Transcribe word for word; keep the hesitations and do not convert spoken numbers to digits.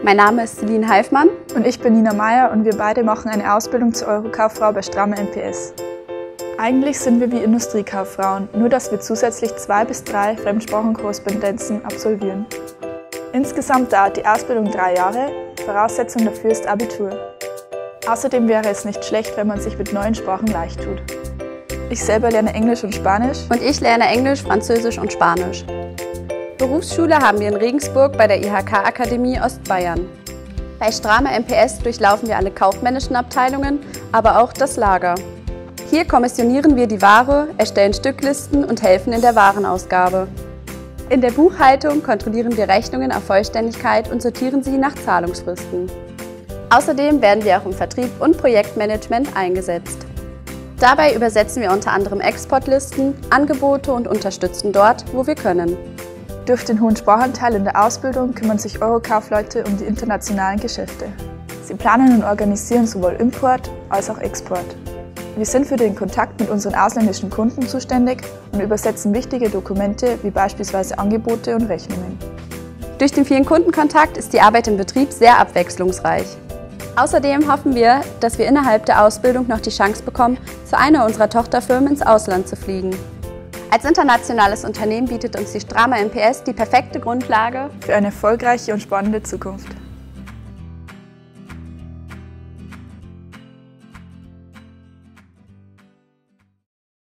Mein Name ist Celine Heifmann. Und ich bin Nina Meyer und wir beide machen eine Ausbildung zur Eurokauffrau bei Strama M P S. Eigentlich sind wir wie Industriekauffrauen, nur dass wir zusätzlich zwei bis drei Fremdsprachenkorrespondenzen absolvieren. Insgesamt dauert die Ausbildung drei Jahre, Voraussetzung dafür ist Abitur. Außerdem wäre es nicht schlecht, wenn man sich mit neuen Sprachen leicht tut. Ich selber lerne Englisch und Spanisch. Und ich lerne Englisch, Französisch und Spanisch. Berufsschule haben wir in Regensburg bei der I H K-Akademie Ostbayern. Bei Strama M P S durchlaufen wir alle kaufmännischen Abteilungen, aber auch das Lager. Hier kommissionieren wir die Ware, erstellen Stücklisten und helfen in der Warenausgabe. In der Buchhaltung kontrollieren wir Rechnungen auf Vollständigkeit und sortieren sie nach Zahlungsfristen. Außerdem werden wir auch im Vertrieb und Projektmanagement eingesetzt. Dabei übersetzen wir unter anderem Exportlisten, Angebote und unterstützen dort, wo wir können. Durch den hohen Sprachanteil in der Ausbildung kümmern sich Eurokaufleute um die internationalen Geschäfte. Sie planen und organisieren sowohl Import als auch Export. Wir sind für den Kontakt mit unseren ausländischen Kunden zuständig und übersetzen wichtige Dokumente wie beispielsweise Angebote und Rechnungen. Durch den vielen Kundenkontakt ist die Arbeit im Betrieb sehr abwechslungsreich. Außerdem hoffen wir, dass wir innerhalb der Ausbildung noch die Chance bekommen, zu einer unserer Tochterfirmen ins Ausland zu fliegen. Als internationales Unternehmen bietet uns die Strama M P S die perfekte Grundlage für eine erfolgreiche und spannende Zukunft.